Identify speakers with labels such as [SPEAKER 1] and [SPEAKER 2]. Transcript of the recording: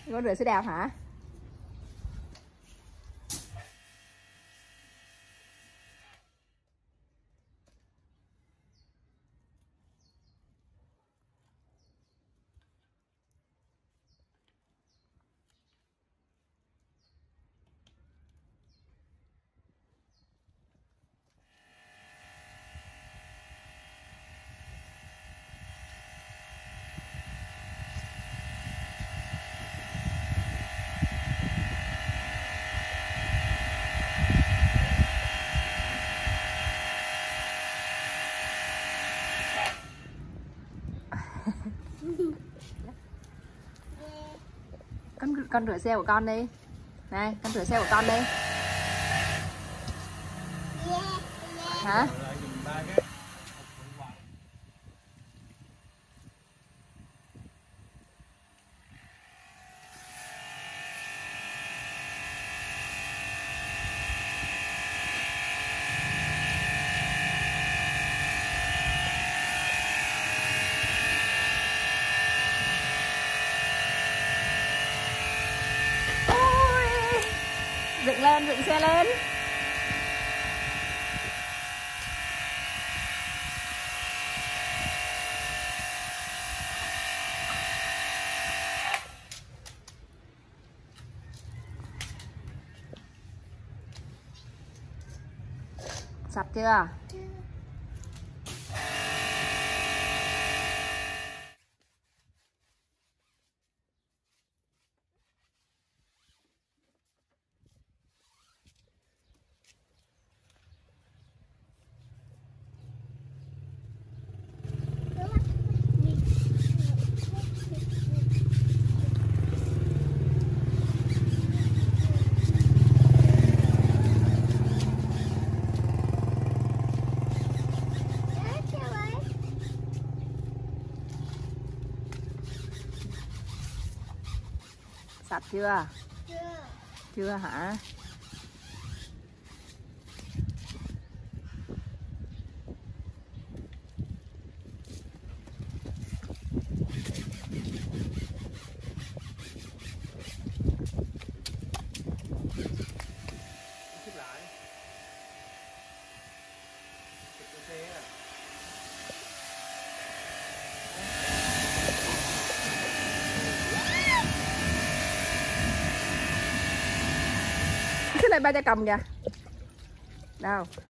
[SPEAKER 1] Con rửa xe đạp hả? Con rửa xe của con đi. Này, con rửa xe của con đi. Hả? Dựng lên, dựng xe lên. Sạch chưa? Sạch chưa? Chưa hả? Cái này ba cho cầm kìa. Đâu?